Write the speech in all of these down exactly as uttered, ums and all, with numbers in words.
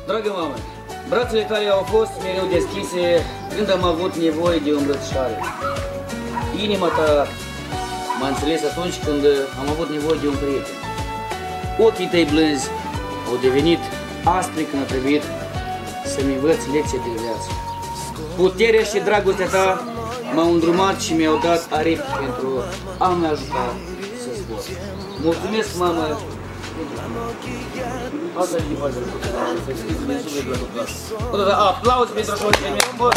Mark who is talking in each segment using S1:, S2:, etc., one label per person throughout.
S1: Dragă mamă, brațele tale au fost mereu deschise când am avut nevoie de o îmbrățișare. Inima ta m-a înțeles atunci când am avut nevoie de un prieten. Ochii tăi blânzi au devenit aspri când a trebuit să-mi învăț lecția de viață. Puterea și dragostea ta m-au îndrumat și mi-au dat aripi pentru a mă ajuta să zbor. Mulțumesc, mamă! Asta e din partea să știți din suflet la lucrat. Odată, aplauze pentru așa o temă.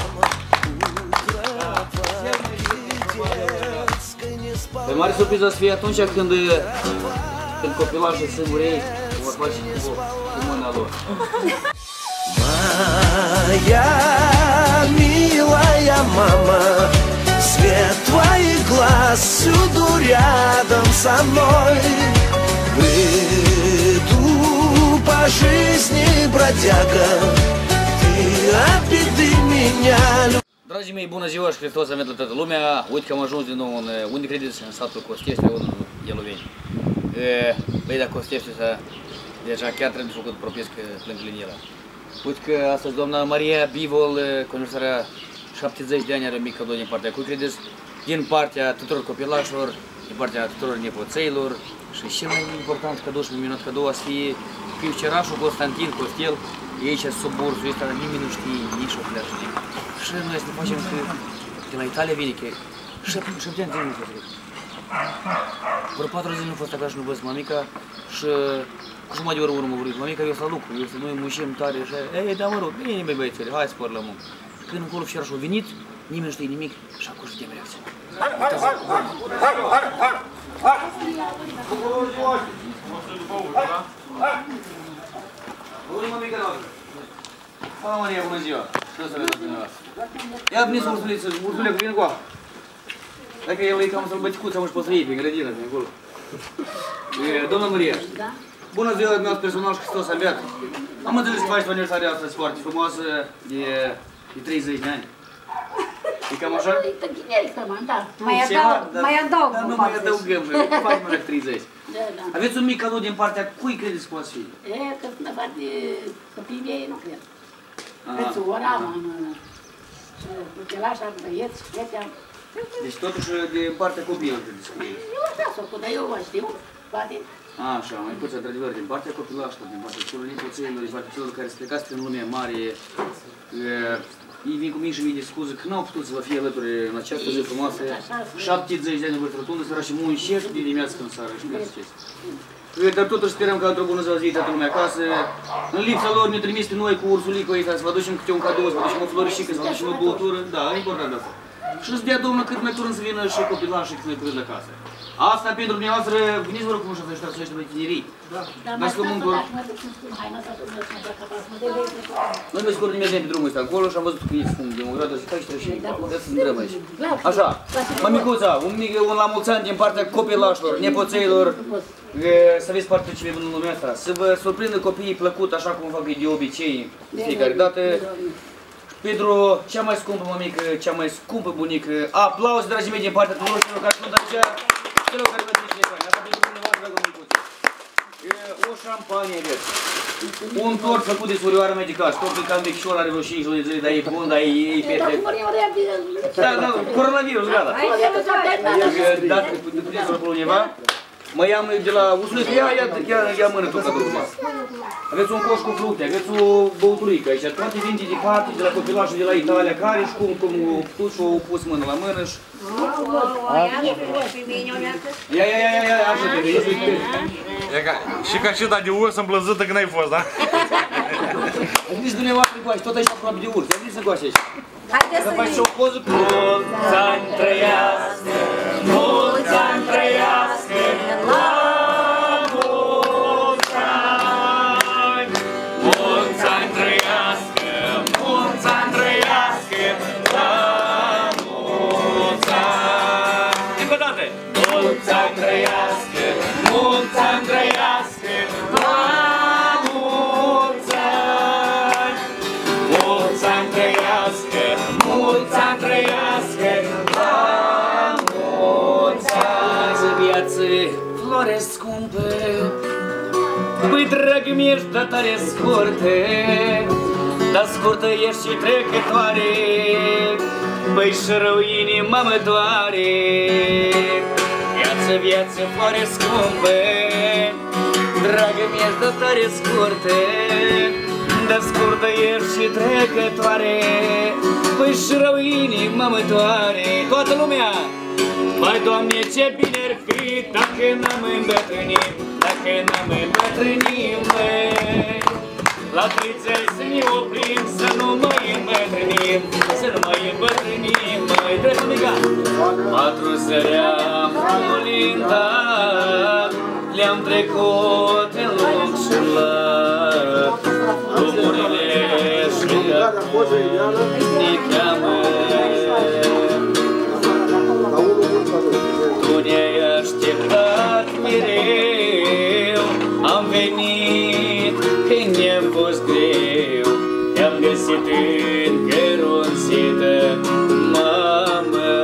S1: Pe mare surpriză o să fie atunci când, când copilașii singurei o vor face cu, cu mâna lor.
S2: Моя милая мама, свет твоих глаз всюду рядом со мной. Иду по жизни бродяга, ты от беды меня любишь.
S1: Dragii mei, bună ziua și Hristos a venit la toată lumea. Uite că am ajuns din nou în, unde credeți, în satul Costește, în Ieloveni. Păi da, Costește, deja chiar trebuie făcut propiesc lângă Linila. Uite că astăzi doamna Maria Bivol, conjursarea șaptezeci de ani, are un mic cadou din partea cui credeți, din partea tuturor copilașilor, din partea tuturor nepoțeilor și cel mai important cadou și minunat cadou a să fie fiucerașul Constantin Costel, e aici sub bursul ăsta, nimeni nu știe nici o fleașă. Și noi să ne facem că de la Italia vine, că șapte ani de nu fost. Vreo patru zile nu fost acasă și nu văzut mamica și cu jumătate de oră urmă vorbit, mamica, eu să lucru, eu să noi mușim tare și ei, da mă rog, bine băi băiețele, hai spor la muncă. Când încolo fierașul a venit, nimeni nu știe nimic și acolo știm reacția. Bună mamica noastră! Bună Maria, bună ziua! Și o să vedeți dumneavoastră. Ia veniți ursuliță, ursulecu, vine cu apa. Dacă el e cam sălbăticuță, mă și poți să iei pe grădină, pe acolo. Doamna Maria, bună ziua dumneavoastră personal și Hristos a înviat. Am înțeles că faceți aniversarea astăzi foarte frumoasă, de, de treizeci de ani. E cam așa?
S3: Da. Mai adaug, mai adaug.
S1: Dar nu mai adăugăm, faci mai la treizeci. Aveți un mic cadou din partea cui credeți că poate fi?
S3: E, că sunt afară de copiii mei, nu cred. Veți ora, mamă, și puchelașa, băieți, fete.
S1: Deci totuși din partea copiilor credeți că e?
S3: Eu așa s-o cu, dar eu mă știu, poate.
S1: Așa, mai puțin, într-adevăr, din partea copilașilor, din partea celor nepoțeilor, din partea celor care se plecați prin lumea mare, ei vin cu mii și mii de scuze că n-au putut să vă fie alături în această zi frumoasă, șaptezeci de ani de vârstă rotundă, să și muncești de dimineață când seara, și când ziceți. Dar totuși sperăm că într-o bună zi ați toată lumea acasă. În lipsa lor ne trimis pe noi cu ursulicul ăsta, să vă aducem câte un cadou, să vă aducem o florișică, să vă aducem o băutură, da, e important asta. Și să dea Domnul cât mai curând să vină și copilașii cât mai curând acasă. Asta pentru dumneavoastră, veniți vă rog cum să vă știți să vă tinerii.
S3: Dar mai stați o dată, mă duc să-mi spun, hai mă să mă duc să mă duc acasă, mă dă
S1: Noi pe scurt mergem pe drumul ăsta acolo și am văzut că ești cum democrată și faci trășini. Trebuie să îndrăm aici. Așa, mămicuța, un, mic, un la mulți ani din partea copilașilor, nepoțeilor, să aveți parte ce vei în lumea asta. Să vă surprindă copiii plăcut așa cum fac de obicei fiecare dată. Pentru cea mai scumpă mămică, cea mai scumpă bunică, aplauze, dragii mei, din partea tuturor celor care sunt aici, celor care vă trece bani. Asta pentru dumneavoastră, dragă mămicuță. O șampanie aveți, un tort făcut de surioară medicați, tortul cam vechișor, are vreo cinci de zile, dar e bun, dar e perfect. Da, da, coronavirus, gata. Da, puteți să-l pun undeva? Mă iau de la ursuleț, ia, ia, ia, ia mână tot cadou frumos. Aveți un coș cu fructe, aveți o băuturică aici, toate vin dedicate de la copilașul de la Italia, care și cum, cum au putut și au pus mână la mână și... Ia, ia, ia, ia, ia, așa te vezi,
S4: și ca și da de urs îmblăzită că n-ai fost, da?
S1: Nici dumneavoastră cu aici, tot aici aproape de urs, ia veniți să cu aici. Să faci și o poză cu... Mulți ani trăiască, mulți ani trăiască, la mulți ani! Mulți ani trăiască, mulți ani trăiască, la mulți ani! Încă o dată! Mulți ani trăiască, mulți ani trăiască, la mulți ani! Mulți ani trăiască, mulți ani trăiască, la mulți ani! Viață, flore scumpă, băi, dragă Dragă mi-ești, dar tare scurtă, dar scurtă ești și trecătoare, băi și rău inima mă doare. Viață, viață, floare scumpă, dragă mi-ești, dar tare scurtă, dar scurtă ești și trecătoare, băi și rău inima mă doare. Toată lumea! Vai, Doamne, ce bine ar fi dacă n-am îmbătrânit, dacă n-am îmbătrânit, măi. La treizeci să ne oprim, să nu mai îmbătrânim, să nu mai îmbătrânim, măi. Dreptul mica! Patru zăream colindat, le-am trecut în lung și lat, drumurile și acum ne cheamă. Tu ne-ai așteptat mereu, am venit când ne-a fost greu, te-am găsit încărunțită, mamă.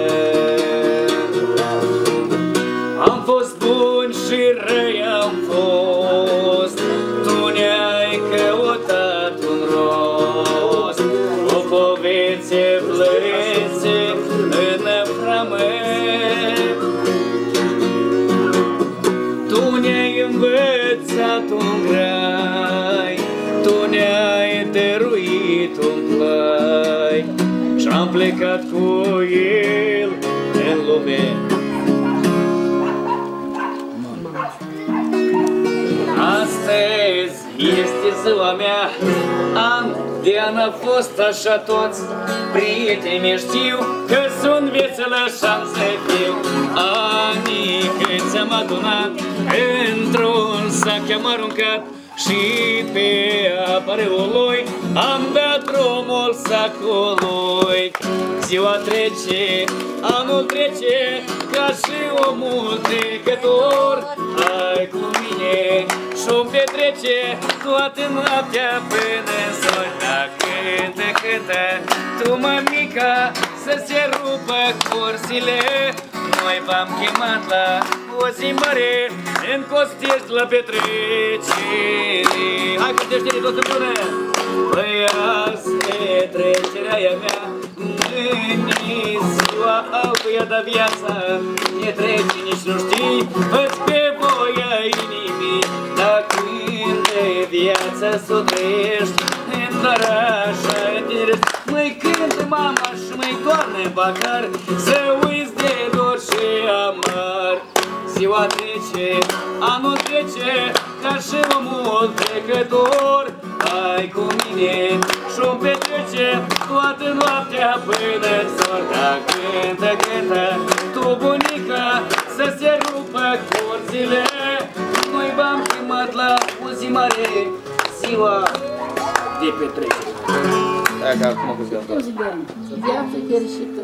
S1: Am fost bun și răi am fost, tu ne-ai căutat un rost, o povețe flărețe în framă. Tu ne-ai învățat un grai, tu ne-ai dăruit un plai, și-am plecat cu el în lume. Astăzi este ziua mea, an de an a fost așa toți, prietenii mei știu că sunt vesel așa să fiu. Anii cât ți-am adunat, într-un sac am aruncat, și pe apareului am dat drumul sacului. Ziua trece, anul trece, ca și omul trecător. Hai cu mine și-o petrece toată noaptea până în zori. Dar cântă, cântă, tu, mămica, să se rupă cursile. Noi v-am chemat la o zi mare, în Costești la petrecere. Hai, Costești, toți împreună! Păi azi petrecerea e mea, mâine ziua altuia, dar viața ne trece, nici nu știi, îți pe voia inimii. Dar când de viața s-o trăiești, în doar așa tinerești, măi cântă mama și măi doarne bacar, să uiți de dor și amar. Ziua trece, anul trece, ca și omul trecător. Hai cu mine și-o petrece toată noaptea până-n zori. Dar cântă, cântă, tu, bunica, să se rupă curzile. Noi v-am chemat la o zi mare, ziua de petrecere. Dacă acum cu ziua.
S3: O zi de ani, viață fericită,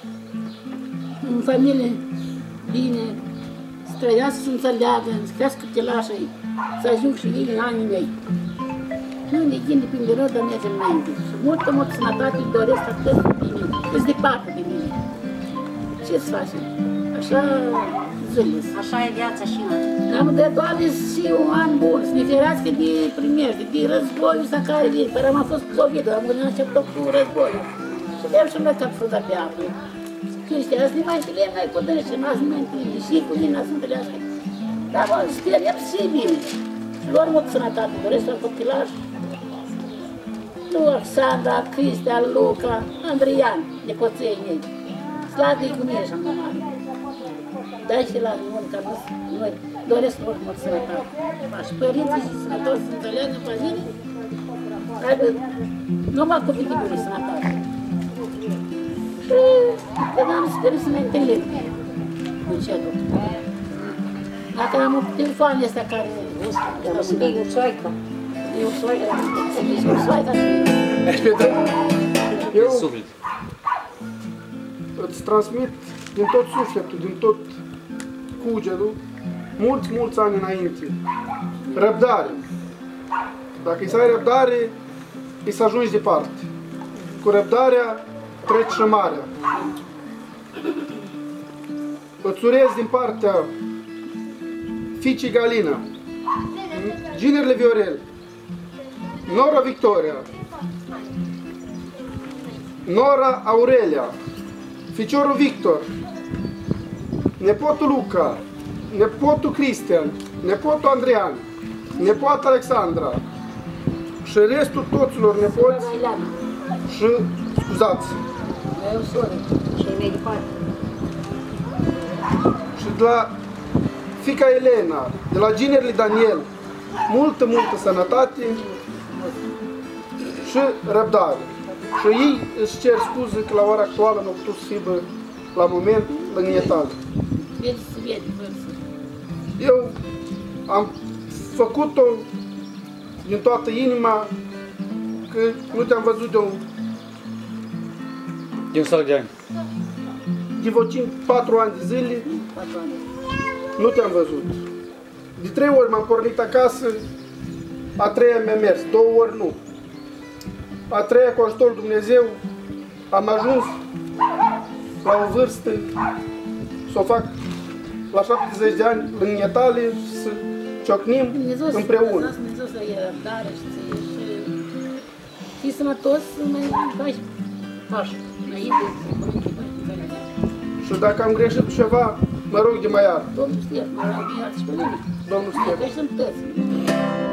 S3: în familie bine, să trăiască, să înțeleagă, să crească telașii, să ajung și ei în anii mei. Nu ne ghini de prin de rău, dar mergem înainte. Și multă, multă sănătate îi doresc atât bine, cât de departe de mine. Ce să facem? Așa zâles.
S5: Așa e viața și noi.
S3: Am de Doamne și un an bun, să ne ferească de primești, de războiul ăsta care vine. Păi am fost COVID, am gândit început cu războiul. Și le-am și noi cap fruta pe apă. Criștia, azi ne mai întâlnim noi cu dânsi, n-ați mai întâlnit, și cu mine ați întâlnească. Dar mă, speriem și bine. Și lor multă sănătate, doresc la copilaj. Lui Alexandra, Cristia, Luca, Andrian, nepoței mei. Slavă-i cu mine și-am mare. Dai și la mult, că noi doresc lor multă sănătate. Și părinții și sănătoși să înțeleagă pe mine, aibă numai copii de bună sănătate. Și că n-am sper să ne întâlnim cu cetul. Dacă am un telefon ăsta care...
S5: Dar să fie o soaică.
S3: E o soaică, să fie o soaică.
S6: Eu îți transmit din tot sufletul, din tot cugetul, mulți, mulți ani înainte. Răbdare. Dacă îi să ai răbdare, îi să ajungi departe. Cu răbdarea treci și marea. Îți urez din partea fiicii Galina ginerele Viorel, Nora Victoria, Nora Aurelia, ficiorul Victor, nepotul Luca, nepotul Cristian, nepotul Andrian, nepotul Alexandra și restul toților nepoți și scuzați.
S3: Eu soră.
S5: Și mai departe.
S6: Și de la fiica Elena, de la ginerele Daniel, multă, multă sănătate și răbdare. Și ei își cer scuze că la ora actuală nu au putut să fie la moment la nietate.
S3: Vezi să vede, vărsă.
S6: Eu am făcut-o din toată inima, că nu te-am văzut de, un,
S1: Din sal de ani.
S6: de vreo patru ani de zile,
S3: Patru ani.
S6: nu te-am văzut. De trei ori m-am pornit acasă, a treia mi-a mers, două ori nu. A treia, cu ajutorul Dumnezeu, am ajuns la o vârstă să o fac la șaptezeci de ani în nietale și să ciocnim
S3: Dumnezeu să
S6: împreună.
S3: Dumnezeu să iei răbdare și să ieși. Fii sănătos să mai faci pași înainte să părinte părinte.
S6: Și dacă am greșit ceva, mă rog de mai iar.
S3: Domnul știe, mă rog, iartă și pe mine.
S6: Domnul știe.
S3: Că sunt tăți.